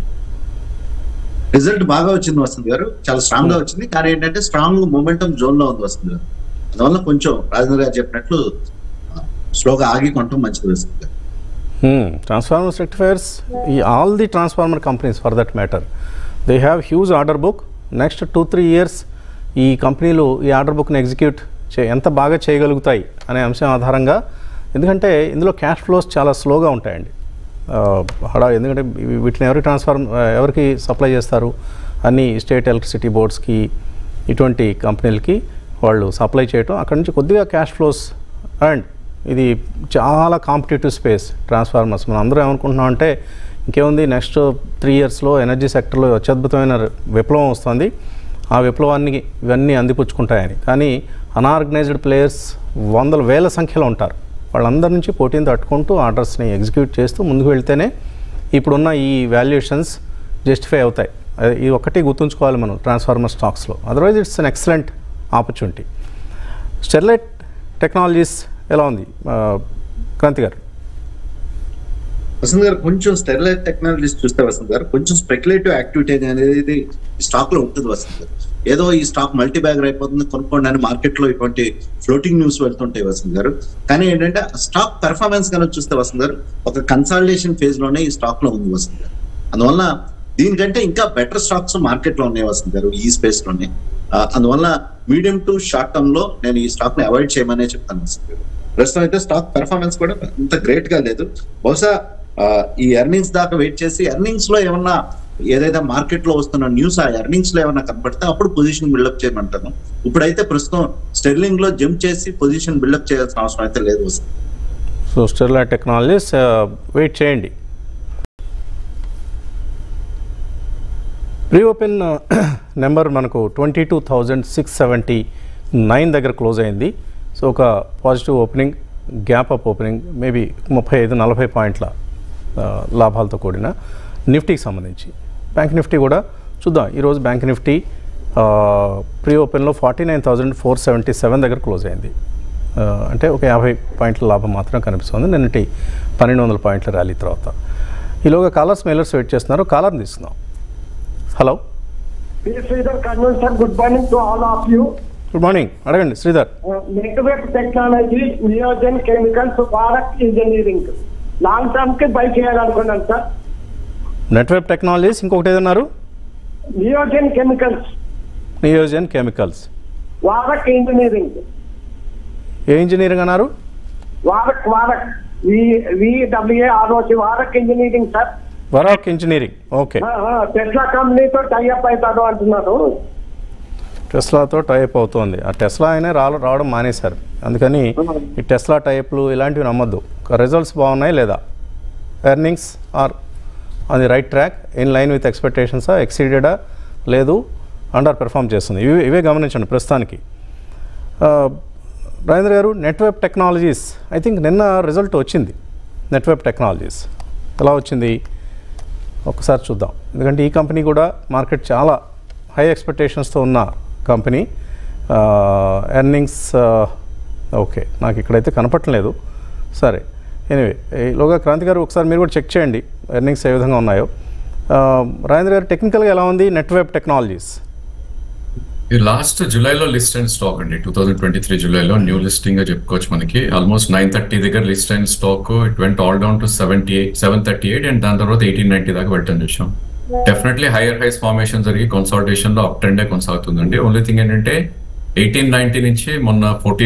రిజల్ట్ బాగా వచ్చింది వసంత్ గారు, చాలా స్ట్రాంగ్ గా వచ్చింది. కానీ ఏంటంటే స్ట్రాంగ్ మొమెంటం జోన్ లో ఉంది వసంత్ గారు. అందువల్ల కొంచెం రాజేంద్ర గారు చెప్పినట్లు స్లోగా ఆగి కొనటం మంచిది వసంత్ గారు. Transformers rectifiers, all the transformer companies for that matter, they have huge order book. Next 2-3 years ఈ కంపెనీలు ఈ ఆర్డర్ బుక్ని ఎగ్జిక్యూట్ ఎంత బాగా చేయగలుగుతాయి అనే అంశం ఆధారంగా, ఎందుకంటే ఇందులో క్యాష్ ఫ్లోస్ చాలా స్లోగా ఉంటాయండి. ఎందుకంటే వీటిని ఎవరికి సప్లై చేస్తారు? అన్ని స్టేట్ ఎలక్ట్రిసిటీ బోర్డ్స్కి, ఇటువంటి కంపెనీలకి వాళ్ళు సప్లై చేయటం, అక్కడ నుంచి కొద్దిగా క్యాష్ ఫ్లోస్. అండ్ ఇది చాలా కాంపిటేటివ్ స్పేస్ ట్రాన్స్ఫార్మర్స్. మనం అందరూ ఏమనుకుంటున్నాం అంటే ఇంకేముంది, నెక్స్ట్ 3 yearsలో ఎనర్జీ సెక్టర్లో అత్యద్భుతమైన విప్లవం వస్తుంది, ఆ విప్లవాన్ని ఇవన్నీ అందిపుచ్చుకుంటాయని. కానీ అన్ఆర్గనైజ్డ్ ప్లేయర్స్ వందల వేల సంఖ్యలో ఉంటారు. వాళ్ళందరి నుంచి పోటీని తట్టుకుంటూ ఆర్డర్స్ని ఎగ్జిక్యూట్ చేస్తూ ముందుకు వెళ్తేనే ఇప్పుడున్న ఈ వాల్యుయేషన్స్ జస్టిఫై అవుతాయి. ఇది ఒక్కటి గుర్తుంచుకోవాలి మనం ట్రాన్స్ఫార్మర్ స్టాక్స్లో. Otherwise it's an excellent opportunity. Sterlite technologies ఎలా ఉంది క్రాంతి గారు? వసంత్ గారు, కొంచెం స్టెర్లైట్ టెక్నాలజీస్ చూస్తే వసంత్ గారు కొంచెం స్పెక్యులేటివ్ యాక్టివిటీ అనేది స్టాక్ లో ఉంటుంది వసంత్ గారు. ఏదో ఈ స్టాక్ మల్టీ బ్యాగర్ అయిపోతుంది కొనుక్కోండి అని మార్కెట్ లో ఇటువంటి ఫ్లోటింగ్ న్యూస్ వెళ్తుంటాయి వసంత్ గారు. కానీ ఏంటంటే స్టాక్ పెర్ఫార్మెన్స్ కనుక చూస్తే వసంత్ గారు ఒక కన్సాలిడేషన్ ఫేజ్ లోనే ఈ స్టాక్ లో ఉంది వసంత్ గారు. అందువల్ల దీనికంటే ఇంకా బెటర్ స్టాక్స్ మార్కెట్ లో ఉన్నాయి వసంత్ గారు ఈ స్పేస్ లోనే. అందువల్ల మీడియం టు షార్ట్ టర్మ్ లో నేను ఈ స్టాక్ ని అవాయిడ్ చేయమనే చెప్తాను వసంత్ గారు. ప్రస్తుతం అయితే స్టాక్ పెర్ఫార్మెన్స్ కూడా అంత గ్రేట్ గా లేదు. బహుశా ఈ ఎర్నింగ్స్ దాకా వెయిట్ చేసి ఎర్నింగ్స్ లో ఏమన్నా ఏదైతే మార్కెట్ లో వస్తున్న న్యూస్ ఆ ఎర్నింగ్స్ లో ఏమన్నా కనపడితే అప్పుడు పొజిషన్ బిల్డప్ చేయమంటాను. ఇప్పుడైతే ప్రస్తుతం స్టెర్లింగ్ లో జంప్ చేసి పొజిషన్ బిల్డప్ చేయాల్సిన అవసరం అయితే లేదు. సో స్టెర్లైట్ టెక్నాలజీస్ వెయిట్ చేయండి. ప్రీ ఓపెన్ నెంబర్ మనకు 22,679 దగ్గర క్లోజ్ అయింది. సో ఒక positive opening, gap up opening, maybe 35-40 పాయింట్ల లాభాలతో కూడిన నిఫ్టీకి సంబంధించి. బ్యాంక్ నిఫ్టీ కూడా చూద్దాం. ఈరోజు బ్యాంక్ నిఫ్టీ ప్రీ ఓపెన్లో 49,477 దగ్గర క్లోజ్ అయింది. అంటే ఒక 50 పాయింట్ల లాభం మాత్రం కనిపిస్తుంది నిన్నటి 1200 పాయింట్ల ర్యాలీ తర్వాత. ఈలోగా కాలర్స్ మెయిలర్స్ వెయిట్ చేస్తున్నారు. కాలర్ని తీసుకుందాం. Hello Sridhar Kurnool sir, good morning to all of you. Good morning, అడగండి Sridhar. Network technology, Neogen chemicals, Bharat engineering long term కి బై చేయాలనుకున్నాను సార్. నెట్వర్క్ టెక్నాలజీస్, ఇంకొకటి ఏదన్నారు? Neogen chemicals. Neogen chemicals, Varroc engineering. ఏ ఇంజనీరింగ్ అన్నారు? Varroc VWAROC Varroc engineering sir. Varroc engineering, okay. Tesla కంపెనీతో టైఅప్ అవుతాడు అంటున్నారు. టెస్లాతో టైప్ అవుతుంది. ఆ టెస్లా అయినా రావడం మానేశారు. అందుకని ఈ టెస్లా టైప్లు ఇలాంటివి నమ్మద్దు. రిజల్ట్స్ బాగున్నాయి లేదా, earnings are on the right track, in line with ఎక్స్పెక్టేషన్సా, ఎక్సీడెడా లేదు, అండర్ పెర్ఫామ్ చేస్తుంది. ఇవే గమనించండి ప్రస్తుతానికి. రాజేంద్ర గారు, నెట్వర్క్ టెక్నాలజీస్ ఐ థింక్ నిన్న రిజల్ట్ వచ్చింది. నెట్వర్క్ టెక్నాలజీస్ ఎలా వచ్చింది ఒకసారి చూద్దాం. ఎందుకంటే ఈ కంపెనీ కూడా మార్కెట్ చాలా హై ఎక్స్పెక్టేషన్స్తో ఉన్న కంపెనీ. ఎర్నింగ్స్ ఓకే, నాకు ఇక్కడైతే కనపట్టలేదు. సరే, ఎనీవే, ఈలోగా క్రాంతి గారు ఒకసారి మీరు కూడా చెక్ చేయండి ఎర్నింగ్స్ ఏ విధంగా ఉన్నాయో. రాజేంద్ర గారు, టెక్నికల్గా ఎలా ఉంది నెట్వర్క్ టెక్నాలజీస్? ఈ లాస్ట్ జూలైలో లిస్ట్ అయిన స్టాక్ అండి, 2023 జూలైలో న్యూ లిస్టింగ్ గా చెప్పుకోవచ్చు. మనకి ఆల్మోస్ట్ 930 దగ్గర లిస్ట్ అయిన stock it went all down to 738 and దాని తర్వాత 1890 దాకా వెళ్ళటం చూసాం. డెఫినెట్లీ హైయర్ హైస్ ఫార్మేషన్ జరిగి కన్సాలిడేషన్ లో అప్ ట్రెండే కొనసాగుతుందండి. ఓన్లీ థింగ్ ఏంటంటే 1890 నుంచి మొన్న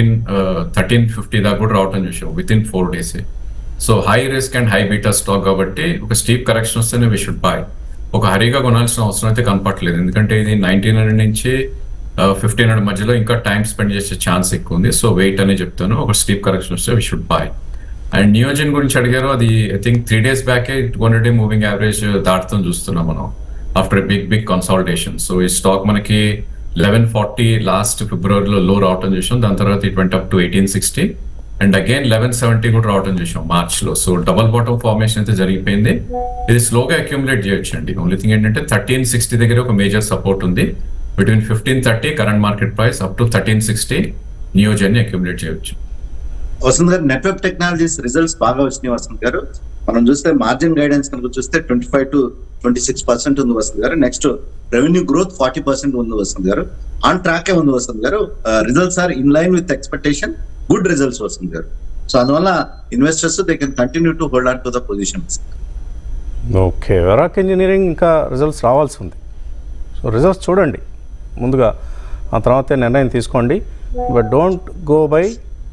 1350 దాకా కూడా రావటం చూసాం within 4 days. So high risk and high beta stock కాబట్టి ఒక స్టీప్ కరెక్షన్ వస్తేనే వీ షుడ్ బై. ఒక హరిగా కొనాల్సిన అవసరం అయితే కనపట్లేదు, ఎందుకంటే ఇది 1900 నుంచి 1500 మధ్యలో ఇంకా టైం స్పెండ్ చేసే ఛాన్స్ ఎక్కువ ఉంది. సో వెయిట్ అని చెప్తాను, ఒక స్టీప్ కరెక్షన్ వస్తే we should buy. And Neogen గురించి అడిగారు, అది ఐ థింక్ 3 days బ్యాకే 200 మూవింగ్ యావరేజ్ దాటుతాం చూస్తున్నాం మనం ఆఫ్టర్ బిగ్ కన్సాలిడేషన్. సో ఈ స్టాక్ మనకి 1140 లాస్ట్ ఫిబ్రవరిలో లో రావటం చూసాం, దాని తర్వాత it went up to 1860 and again 1170 కూడా రావటం చూసాం మార్చ్ లో. సో డబల్ బాటమ్ ఫార్మేషన్ అయితే జరిగిపోయింది. ఇది స్లోగా అక్యూములేట్ చేయొచ్చు అండి. ఓన్లీ థింగ్ ఏంటంటే 1360 దగ్గర ఒక మేజర్ సపోర్ట్ ఉంది. Between 1530 current market price up to 1360 Neogen accumulate చేయొచ్చు. వసంత్ గారు, నెట్వర్క్ టెక్నాలజీస్ రిజల్ట్స్ బాగా వచ్చినాయి వసంత్ గారు. మనం చూస్తే మార్జిన్ గైడెన్స్ కనుక చూస్తే 25 to 26% ఉంది వసంత్ గారు. నెక్స్ట్ రెవెన్యూ గ్రోత్ 40% ఉంది వసంత్ గారు. ఆన్ ట్రాక్ ఉంది వసంత్ గారు. Results are in line with expectation, good results Vasant గారు. సో అందువల్ల investors they can continue to hold on to the positions. Okay, Varroc engineering ఇంకా రిజల్ట్స్ రావాల్సి ఉంది. సో రిజల్ట్స్ చూడండి ముందుగా, ఆ తర్వాత నిర్ణయం తీసుకోండి. But don't go by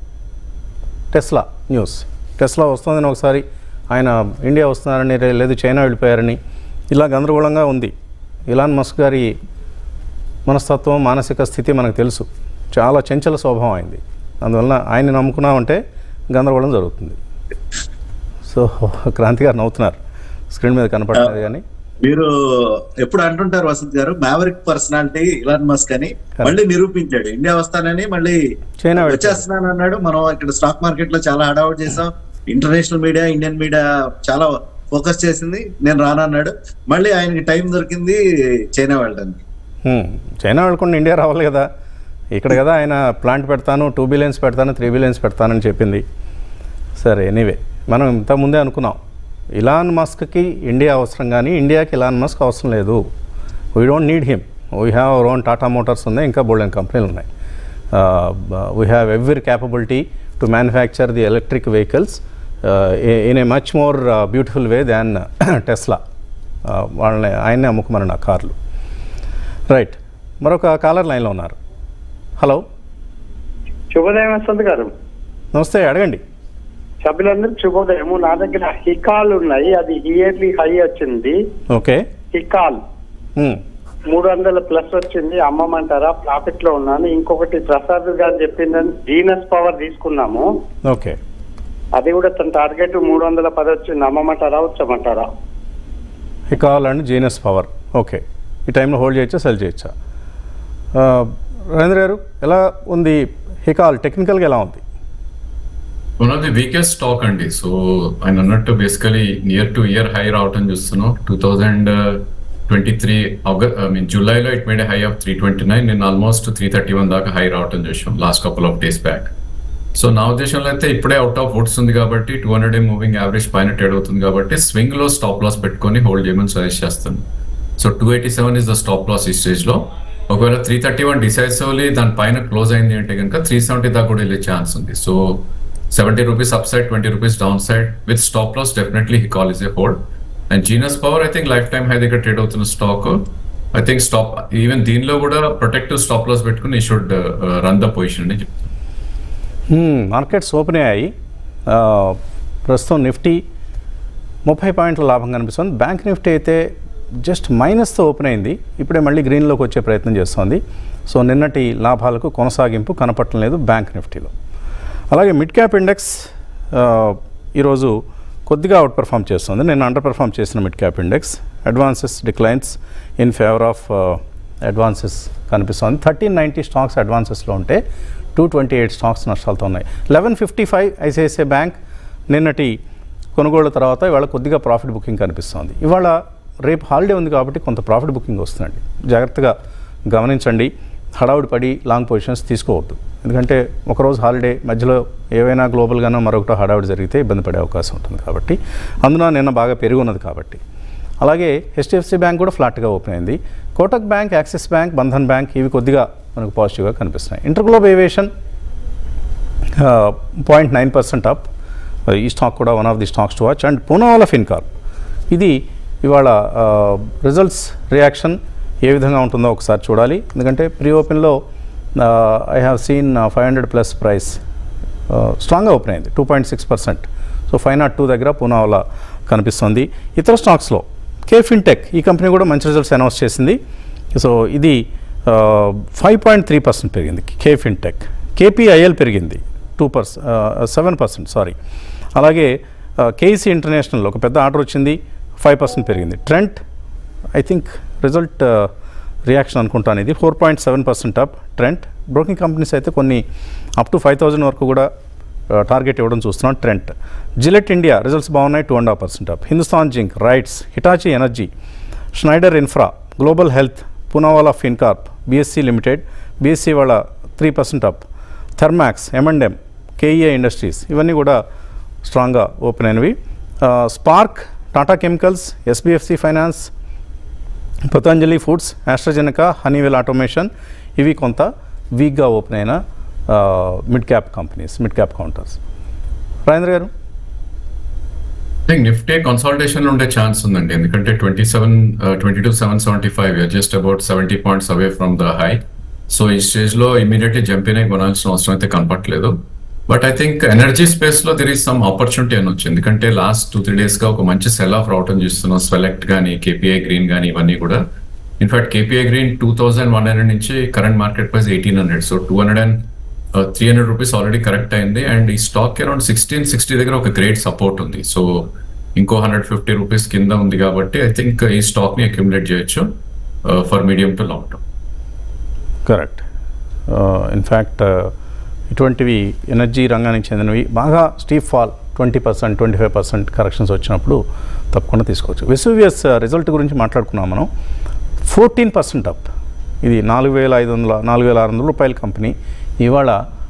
Tesla news. Tesla వస్తుందని ఒకసారి ఆయన ఇండియా వస్తున్నారని, లేదు చైనా వెళ్ళిపోయారని, ఇలా గందరగోళంగా ఉంది. ఇలాన్ మస్క్ గారి మనస్తత్వం, మానసిక స్థితి మనకు తెలుసు, చాలా చంచల స్వభావం అయింది. అందువలన ఆయన్ని నమ్ముకున్నామంటే గందరగోళం జరుగుతుంది. సో క్రాంతి గారు నవ్వుతున్నారు, స్క్రీన్ మీద కనపడలేదు కానీ. మీరు ఎప్పుడు అంటుంటారు వసంత్ గారు, మ్యావరిక్ పర్సనాలిటీ ఇలాన్ మస్క్ అని మళ్ళీ నిరూపించాడు. ఇండియా వస్తానని మళ్ళీ చైనా వచ్చేస్తున్నాను అన్నాడు. మనం ఇక్కడ స్టాక్ మార్కెట్ లో చాలా హడావుడ్ చేసాం. ఇంటర్నేషనల్ మీడియా, ఇండియన్ మీడియా చాలా ఫోకస్ చేసింది. నేను రానన్నాడు. మళ్ళీ ఆయనకి టైం దొరికింది చైనా వెళ్ళడానికి. చైనా వెళ్ళకుండా ఇండియా రావాలి కదా. ఇక్కడ కదా ఆయన ప్లాంట్ పెడతాను, 2 billion పెడతాను, 3 billion పెడతానని చెప్పింది. సరే, ఎనీవే మనం ఇంతకుముందే అనుకున్నాం ఇలాన్ మస్క్కి ఇండియా అవసరం, కానీ ఇండియాకి ఇలాన్ మస్క్ అవసరం లేదు. We don't need him. We have our own Tata motors ఉన్నాయి, ఇంకా బోల్డెన్ కంపెనీలు ఉన్నాయి. We have every capability to manufacture the electric vehicles in a much more beautiful way than Tesla. వాళ్ళని ఆయన్నే అమ్ముకుమన్న కార్లు. రైట్, మరొక కాలర్ లైన్లో ఉన్నారు. హలో, శుభోదయం వసంత్ గారు. నమస్తే, అడగండి. సభ్యులందరూ శుభోదయము. నా దగ్గర హికాల్ ఉన్నాయి, అది ఇయర్లీ హై వచ్చింది. ఓకే, హికాల్ 300+ వచ్చింది. అమ్మమంటారా? ప్రాఫిట్ లో ఉన్నాను. ఇంకొకటి ప్రసాద్ గారు చెప్పిందని జీనస్ పవర్ తీసుకున్నాము. ఓకే, అది కూడా తన టార్గెట్ 310 వచ్చింది. అమ్మమంటారా, వచ్చమంటారా? Hikal and Genus power. Okay, ఈ టైంలో హోల్డ్ చేయొచ్చా, సెల్ చేయొచ్చా? రవీంద్ర గారు, ఎలా ఉంది హికాల్? టెక్నికల్గా ఎలా ఉంది? One of the weakest stock అండి. సో ఆయన అన్నట్టు basically year to year high రావటం చూస్తున్నాం. 2023 జూలైలో ఇట్ మేడ్ హై ఆఫ్ 329. నేను ఆల్మోస్ట్ 331 దాకా హై రావటం చూసాం last couple of days back. So నా ఉద్దేశంలో అయితే ఇప్పుడే అవుట్ ఆఫ్ వుడ్స్ ఉంది కాబట్టి 200 మూవింగ్ యావరేజ్ పైన ట్రేడ్ అవుతుంది కాబట్టి స్వింగ్ లో స్టాప్ లాస్ పెట్టుకొని హోల్డ్ చేయమని సజెస్ట్ చేస్తాను. So 287 is the stop loss ఈ స్టేజ్ లో. ఒకవేళ 331 డిసైసివ్లీ దాని పైన క్లోజ్ అయింది అంటే కనుక 370 దాకా కూడా వెళ్ళే ఛాన్స్ ఉంది. So 70 rupees upside, 20 rupees downside with stop loss. Definitely Hikal is a hold. And Genus Power, I think lifetime high దగ్గర ట్రేడ్ అవుతున్న స్టాక్. I think stop ఈవెన్ దీనిలో కూడా ప్రొటెక్టివ్ స్టాప్ లాస్ పెట్టుకుని ఈ షుడ్ రన్ ద పొజిషన్ అని చెప్తాను. Markets open అయ్యాయి. ప్రస్తుతం నిఫ్టీ 30 పాయింట్ల లాభం కనిపిస్తుంది. బ్యాంక్ నిఫ్టీ అయితే జస్ట్ మైనస్తో ఓపెన్ అయింది, ఇప్పుడే మళ్ళీ గ్రీన్లోకి వచ్చే ప్రయత్నం చేస్తోంది. సో నిన్నటి లాభాలకు కొనసాగింపు కనపడటం లేదు బ్యాంక్ నిఫ్టీలో. అలాగే మిడ్ క్యాప్ ఇండెక్స్ ఈరోజు కొద్దిగా అవుట్ పెర్ఫామ్ చేస్తుంది. నేను అండర్ పెర్ఫామ్ చేసిన mid cap index. Advances declines in favour of advances కనిపిస్తుంది. 1390 స్టాక్స్ అడ్వాన్సెస్లో ఉంటే 228 స్టాక్స్ నష్టాలతో ఉన్నాయి. 1155 ఐసిఐసిఐ బ్యాంక్ నిన్నటి కొనుగోళ్ల తర్వాత ఇవాళ కొద్దిగా ప్రాఫిట్ బుకింగ్ కనిపిస్తుంది. ఇవాళ రేపు హాలిడే ఉంది కాబట్టి కొంత ప్రాఫిట్ బుకింగ్ వస్తుందండి. జాగ్రత్తగా గమనించండి, హడావుడి పడి లాంగ్ పొజిషన్స్ తీసుకోవద్దు. ఎందుకంటే ఒకరోజు హాలిడే మధ్యలో ఏవైనా గ్లోబల్గానో మరొకటో హడావుడి జరిగితే ఇబ్బంది పడే అవకాశం ఉంటుంది కాబట్టి, అందున నిన్న బాగా పెరిగి ఉన్నది కాబట్టి. అలాగే హెచ్డిఎఫ్సి బ్యాంక్ కూడా ఫ్లాట్గా ఓపెన్ అయింది. Kotak bank, axis bank, Bandhan bank ఇవి కొద్దిగా మనకు పాజిటివ్గా కనిపిస్తున్నాయి. InterGlobe aviation 0.9% up. ఈ స్టాక్ కూడా one of the stocks to watch. And Poonawalla fincorp, ఇది ఇవాళ రిజల్ట్స్ రియాక్షన్ ఏ విధంగా ఉంటుందో ఒకసారి చూడాలి. ఎందుకంటే ప్రీ ఓపెన్లో ఐ హ్యావ్ సీన్ 500+ ప్రైస్ స్ట్రాంగ్గా ఓపెన్ అయింది, 2.6%. సో 502 దగ్గర పూనావాలా కనిపిస్తుంది. ఇతర స్టాక్స్లో కేఫిన్టెక్, ఈ కంపెనీ కూడా మంచి రిజల్ట్స్ అనౌన్స్ చేసింది. సో ఇది 5.3% పెరిగింది కేఫిన్టెక్. కేపీఐఎల్ పెరిగింది 7%, సారీ. అలాగే కేఈసీ ఇంటర్నేషనల్ ఒక పెద్ద ఆర్డర్ వచ్చింది, 5% పెరిగింది. Trent I think result reaction అనుకుంటాను, ఇది 4.7% అప్. ట్రెంట్ బ్రోకింగ్ కంపెనీస్ అయితే కొన్ని అప్ టు 5,000 వరకు కూడా టార్గెట్ ఇవ్వడం చూస్తున్నాం. ట్రెంట్. జిలెట్ ఇండియా రిజల్ట్స్ బాగున్నాయి, 2.5% up. Hindustan zinc, RITES, Hitachi energy, Schneider infra, global health, Poonawalla fincorp, BSE limited, BSE వాళ్ళ 3% up. Thermax, M&M, KEA industries, ఇవన్నీ కూడా స్ట్రాంగ్గా ఓపెన్ అయినవి. Spark, Tata chemicals, SBFC finance, Patanjali foods, AstraZeneca, Honeywell automation, ఇవి కొంత వీక్గా ఓపెన్ అయిన mid cap companies, mid cap counters. Rajendra గారు, నిఫ్టీ కన్సాలిడేషన్ ఉండే ఛాన్స్ ఉందండి, ఎందుకంటే 22,775 just about 70 points away from the high. So ఈ స్టేజ్ లో ఇమీడియట్లీ జంప్ అయినా కొనాల్సిన అవసరం అయితే కనపట్లేదు. But I think energy space లో దెర్ ఈస్ సమ్ ఆపర్చునిటీ అనొచ్చు, ఎందుకంటే లాస్ట్ 2-3 days గా ఒక మంచి సెల్ ఆఫ్ రావటం చూస్తున్నాం. స్వెలెక్ట్ కానీ, కేపీఐ గ్రీన్ కానీ, ఇవన్నీ కూడా. ఇన్ఫాక్ట్ కేపీఐ గ్రీన్ 2,100 నుంచి current market price 1,800. So 300 rupees already correct అయింది. అండ్ ఈ స్టాక్ అరౌండ్ 1660 దగ్గర ఒక గ్రేట్ సపోర్ట్ ఉంది. సో ఇంకో 150 రూపీస్ కింద ఉంది కాబట్టి ఐ థింక్ ఈ స్టాక్ ని అక్యుములేట్ చేయొచ్చు for medium to long term. Correct. In fact ఇటువంటివి ఎనర్జీ రంగానికి చెందినవి బాగా స్టీప్ ఫాల్ 20%, 25% కరెక్షన్స్ వచ్చినప్పుడు తప్పకుండా తీసుకోవచ్చు. వెసూవియస్ రిజల్ట్ గురించి మాట్లాడుకున్నాం మనం. 14% అప్. ఇది 4,600 రూపాయల కంపెనీ ఇవాళ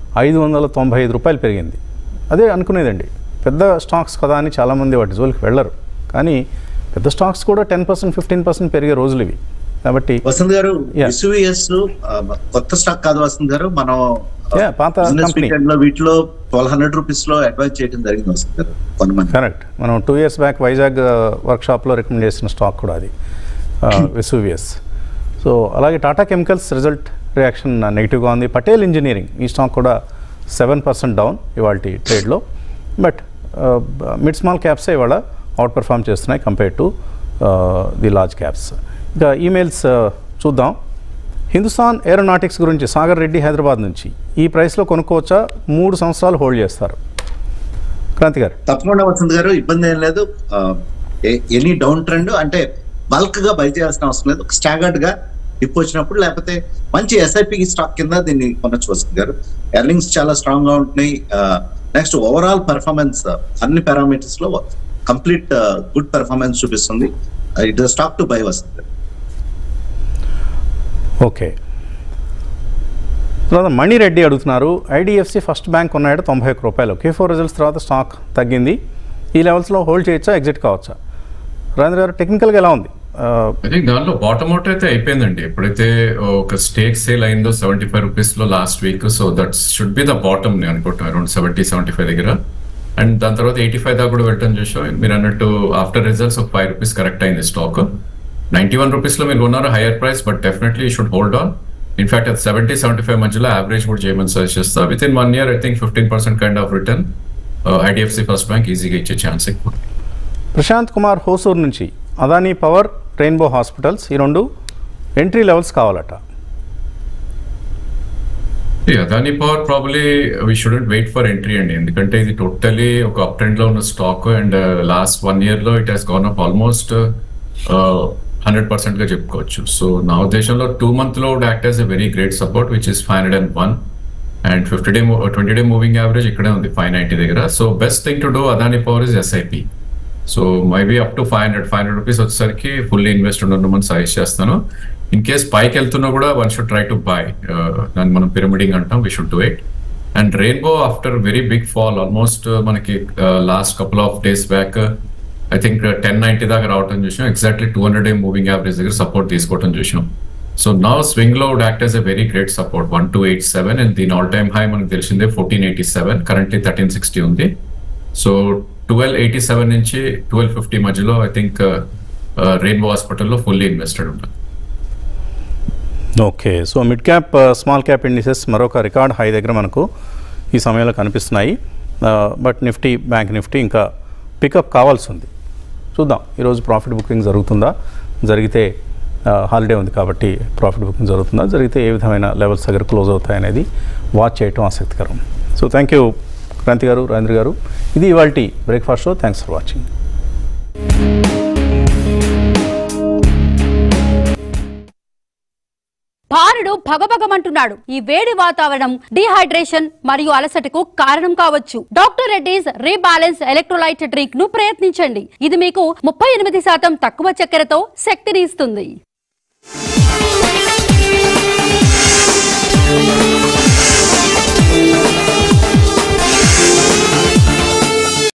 595 రూపాయలు పెరిగింది. అదే అనుకునేదండి, పెద్ద స్టాక్స్ కదా అని చాలామంది వాటి జోలికి వెళ్ళరు, కానీ పెద్ద స్టాక్స్ కూడా 10%, 15% పెరిగే రోజులు ఇవి. కాబట్టి వసంత్ గారు, ఎస్యూవిఎస్ కొత్త స్టాక్ కాదు వసంత్ గారు, మనం పాత కంపెనీ వీటిలో 1,200 రూపీస్ లో అడ్వైజ్ చేయడం జరిగింది వసంత్ గారు కొంతమంది. కరెక్ట్. మనం 2 years బ్యాక్ వైజాగ్ వర్క్షాప్లో రికమెండ్ చేసిన స్టాక్ కూడా అది వెసూవియస్. సో అలాగే టాటా కెమికల్స్ రిజల్ట్ రియాక్షన్ నెగిటివ్గా ఉంది. పటేల్ ఇంజనీరింగ్, ఈ స్టాక్ కూడా 7% డౌన్ ఇవాళ ట్రేడ్లో. బట్ మిడ్ స్మాల్ క్యాప్సే ఇవాళ అవుట్ పర్ఫామ్ చేస్తున్నాయి compare to the large caps. ఇంకా ఈమెయిల్స్ చూద్దాం. హిందుస్థాన్ ఏరోనాటిక్స్ గురించి సాగర్ రెడ్డి హైదరాబాద్ నుంచి, ఈ ప్రైస్లో కొనుక్కోవచ్చా? 3 సంవత్సరాలు హోల్డ్ చేస్తారు. క్రాంతి గారు. తప్పకుండా వసంత్ గారు, ఇబ్బంది ఏం లేదు. ఎనీ డౌన్ ట్రెండ్ అంటే బల్క్ గా బై చేయాల్సిన అవసరం లేదు. స్టాగర్డ్ గా డిప్ వచ్చినప్పుడు, లేకపోతే మంచి ఎస్ఐపి స్టాక్ కింద దీన్ని కొనొచ్చు వసంత్ గారు. ఎర్నింగ్స్ చాలా స్ట్రాంగ్ గా ఉంటున్నాయి. నెక్స్ట్ ఓవరాల్ పెర్ఫార్మెన్స్ అన్ని పారామీటర్స్ లో కంప్లీట్ గుడ్ పెర్ఫార్మెన్స్ చూపిస్తుంది. It is stock to buy Vasant గారు. ఓకే. తర్వాత మణిరెడ్డి అడుగుతున్నారు, ఐడిఎఫ్సి ఫస్ట్ బ్యాంక్ ఉన్నాడు 91 రూపాయలు. Q4 రిజల్ట్స్ తర్వాత స్టాక్ తగ్గింది, ఈ లెవెల్స్లో హోల్డ్ చేయొచ్చా, ఎగ్జిట్ కావచ్చా? రాజేంద్ర గారు, టెక్నికల్గా ఎలా ఉంది? ఐ థింక్ దానిలో బాటమ్ అవుట్ అయితే అయిపోయిందండి. ఎప్పుడైతే ఒక స్టేక్ సేల్ అయిందో 75 రూపీస్ లో last week, so that should be the bottom నేను అనుకుంటాను, అరౌండ్ 70-75 దగ్గర. అండ్ దాని తర్వాత 85 దాకా కూడా వెళ్ళటం చూసాం. మీరు అన్నట్టు ఆఫ్టర్ రిజల్ట్స్ ఒక 5 రూపీస్ కరెక్ట్ అయింది స్టాక్. 91 రూపీస్ లో మీరు కొన్నారు, higher price, but definitely you should hold on. In fact అది 70-75 మధ్యలో యావరేజ్ కూడా చేయమని సజెస్ట్ చేస్తా. With in 1 year I think 15% kind of return IDFC first bank ఈజీగా ఇచ్చే ఛాన్స్ ఎక్కువ. ప్రశాంత్ కుమార్ హోసూర్ నుంచి, అదానీ పవర్, రెయిన్బో హాస్పిటల్స్, ఈ 2 ఎంట్రీ లెవెల్స్ కావాలట. Adani power probably we shouldn't wait for entry అండి, ఎందుకంటే ఇది టోటలీ ఒక అప్ ట్రెండ్ లో ఉన్న స్టాక్. అండ్ లాస్ట్ 1 year లో it has gone up almost 100% గా చెప్పుకోవచ్చు. సో నా ఉద్దేశంలో 2 month లో would act as a very great support, which is 501. And 20-day moving average ఇక్కడే ఉంది 590 దగ్గర. So best thing to do Adani power is SIP. So maybe up to 500 rupees వచ్చేసరికి fully invest ఉండమని సజెస్ట్ చేస్తాను. In case పైకి వెళ్తున్నా కూడా one should try to buy, దాన్ని మనం పిరమిడింగ్ అంటాం, we should do it. And Rainbow after very big fall, almost మనకి last couple of days back I think 1090 దాకా రావటం చూసాం. ఎగ్జాక్ట్లీ 200-day మూవింగ్ యావరేజ్ దగ్గర సపోర్ట్ తీసుకోవటం చూసాం. సో నౌ స్వింగ్ లో would act as a very great support 1287 and దీని all time high మనకు తెలిసిందే 1487, కరెంట్లీ 1360 ఉంది. సో 1287 నుంచి 1250 మధ్యలో ఐ థింక్ రెయిన్బో హాస్పిటల్లో ఫుల్లీ ఇన్వెస్టెడ్ ఉంటుంది. Okay, so mid cap small cap indices మరొక రికార్డ్ హై దగ్గర మనకు ఈ సమయంలో కనిపిస్తున్నాయి. బట్ నిఫ్టీ, బ్యాంక్ నిఫ్టీ ఇంకా పికప్ కావాల్సి ఉంది. చూద్దాం ఈరోజు ప్రాఫిట్ బుకింగ్ జరుగుతుందా, జరిగితే హాలిడే ఉంది కాబట్టి ప్రాఫిట్ బుకింగ్ జరుగుతుందా, జరిగితే ఏ విధమైన లెవెల్స్ దగ్గర క్లోజ్ అవుతాయనేది వాచ్ చేయటం ఆసక్తికరం. సో థ్యాంక్ యూ క్రాంతి గారు, రాజేంద్ర గారు. ఇది ఇవాల్టి breakfast show. Thanks for watching. భారుడు భగభగమంటున్నాడు. ఈ వేడి వాతావరణం డీహైడ్రేషన్ మరియు అలసటకు కారణం కావచ్చు. Doctor Reddy's rebalance electrolyte drink ను ప్రయత్నించండి. ఇది మీకు 38% తక్కువ చక్కెరతో శక్తిని ఇస్తుంది.